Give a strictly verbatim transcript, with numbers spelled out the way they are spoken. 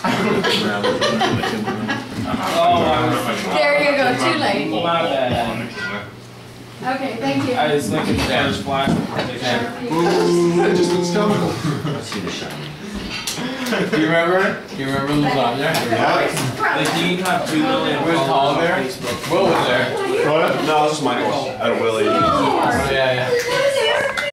There you go, too late. My bad. Okay, thank you. I was looking for the flash. That just looks comical. Do you remember? Do you remember lasagna? Like, you can have two million. Where's Paul there? Will was there. What? No, it was just Michael. At a Willie. Oh, yeah, yeah.